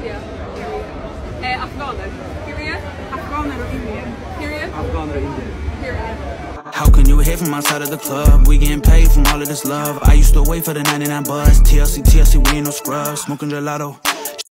India. Afghaner. Period. Afghaner or Indian. Period. Afghaner or Indian. Period. How can you hit from outside of the club? We getting paid from all of this love. I used to wait for the 99 buzz. TLC, we ain't no scrubs. Smoking gelato.